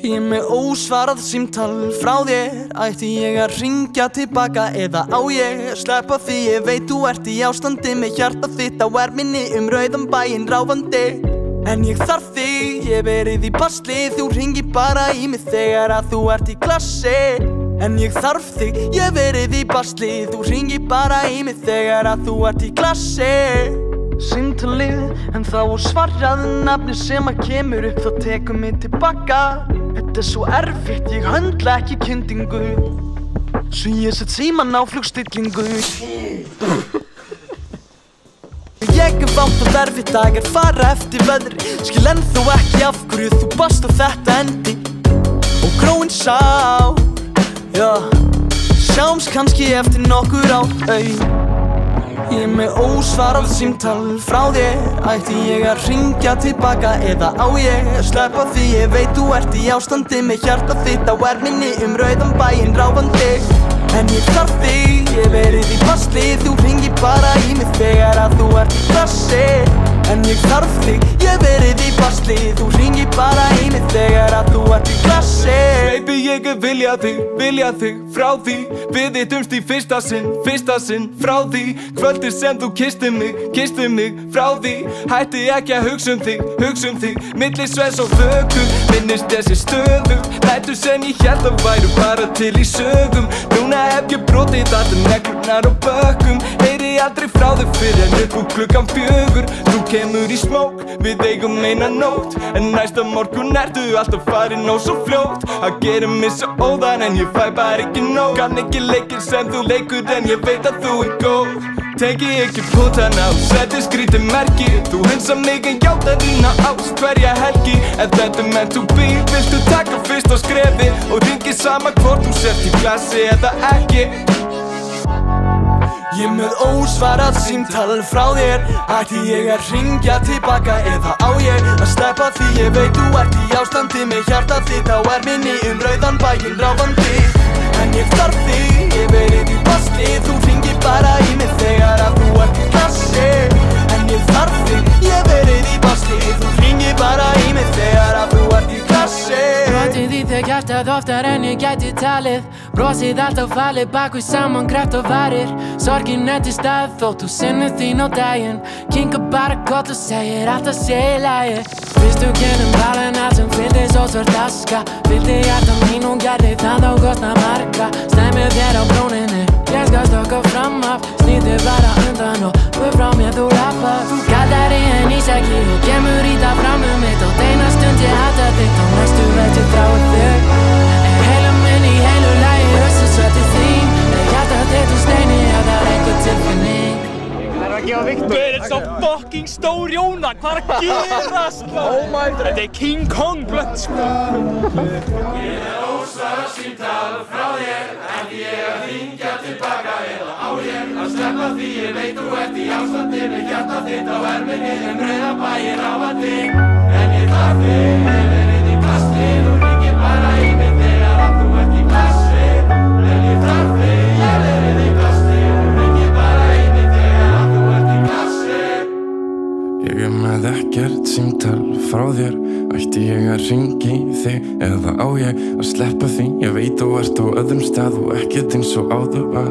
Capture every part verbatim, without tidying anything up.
Ég er með ósvarað símtal frá þér. Ætti ég að hringja tilbaka eða á ég að sleppa því? Ég veit þú ert í ástandi með hjarta þitt á erminni um rauðan bæinn ráfandi. En ég þarf þig, ég verið í basli. Þú hringir bara í mig þegar að þú ert í klassi. En ég þarf þig, ég verið í basli. Þú hringir bara í mig þegar að þú ert í klassi. Símtalið, en þá svaraði nafni sem að kemur upp, þá tekur mig tilbaka. Þetta er svo erfitt, ég höndla ekki kyndingu, svo ég set síman á flugstillingu. Ég er vátt og erfitt dagar fara eftir veðri. Skil ennþá ekki af hverju þú bast á þetta endi. Og gróin sár, já, sjáumst kannski eftir nokkur ár, au. Ég er með ósvarað símtal frá þér. Ætti ég að hringja tilbaka eða á ég að sleppa því? Ég veit þú ert í ástandi með hjarta þitt á erminni um rauðan bæinn ráfandi. En ég þarf þig, ég verið í basli. Þú hringir bara í mig þegar að þú ert í klassi. En ég þarf þig, ég verið í basli. Þú hringir bara í mig þegar að þú ert í klassi. Baby, ég er vilja þig, vilja þig frá því. Við hittumst í fyrsta sinn, fyrsta sinn frá því. Kvöldi sem þú kisti mig, kisti mig frá því. Hætti ekki að hugsa um þig, hugsa um þig. Milli svens og vöku, minnist þessi stöðu. Nætur sem ég hélt að væru bara til í sögum. Núna hef ég brotið allar neglurnar og bökkum. Heyri aldrei frá þig fyrir en upp úr klukkan fjögur. Þú kemur í smók, við eigum eina nótt. En næsta morgun ertu alltaf farin og svo fljótt. Að gera mig svo óðan en ég fæ bara ekki nóg. Kann ekki leikir sem þú leikur en ég veit að þú er góð. Teki ekki pútana og seti skrítið merki. Þú hunsa mig en játa þína ást hverja helgi. Ef þetta er meant to be, viltu taka fyrst á skrefi og hringi sama hvort þú sért í klassi eða ekki. Ég er með ósvarað símtal frá þér. Ætti ég að hringja tilbaka eða á ég að sleppa því? Ég veit þú ert í ástandi með hjarta þitt á erminni um rauðan bæinn ráfandi. En ég þarf þig, ég verið í basli. Þú hringir bara í mig þegar að þú ert í klassi. En ég þarf þig, ég verið í basli. Þú hringir bara í mig þegar að þú ert í klassi. Brotið í þig hjartað oftar en ég gæti talið. Brosið alltaf falið bak við samankreft og varir. Sorgin er til stað þótt þú sinnir þín á daginn. Kinka bara gott og segir alltaf sé í lagi. Fyrstu kennum balinn allt sem fylgdi svo svört aska. Fylgdi hjarta mín og gerði það á kostna marga. Stemmið þér á brúninni, ég skal stökka fram af. Snýttu bara undan og búið frá mér þú rappar. Þú kallar í en ísæki og kemur í það fram um mitt. Og eina stund ég hata þitt og næstu veit ég þráir þig. En heila minn í heilu lagi rössu svo til þín. En hjarta þitt úr steini að það er einhver tilfinning. Þú er svo fucking stór Jóna, hvað er að gerast? Oh my god, þetta er King Kong blönd sko. Ég er ósvarað símtal frá þér. Ætti ég að hringja tilbaka eða á ég að sleppa því? Ég veit þú ert í ástandi með hjarta þitt á erminni um rauðan bæinn ráfandi. En ég þarf þig, ég verið í basli. Þú hringir bara í mig þegar að þú ert í klassi. En ég þarf þig, ég verið í basli. Þú hringir bara í mig þegar að þú ert í klassi. Ég er með ekkert símtal frá þér. Ætti ég að hringi í þig eða á ég að sleppa því? Ég veit þú ert á öðrum stað og ekkert eins og áður var.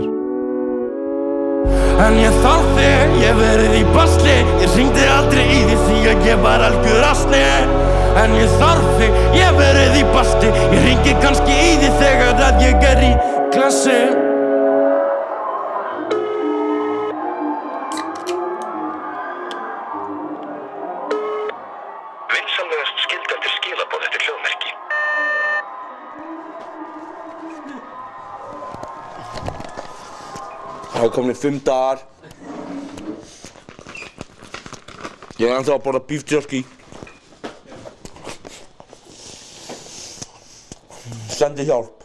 En ég þarf þig, ég verið í basli. Ég hringdi aldrei í því því að ég var algjör asni. En ég þarf þig, ég verið í basli. Ég hringi kannski í því þegar að ég er í klassi. Vinsamlegast skildu eftir skilaboð eftir hljóðmerki. Það hafa komin fimm dagar. Ég er ennþá að borða beef jerky. Sendi hjálp.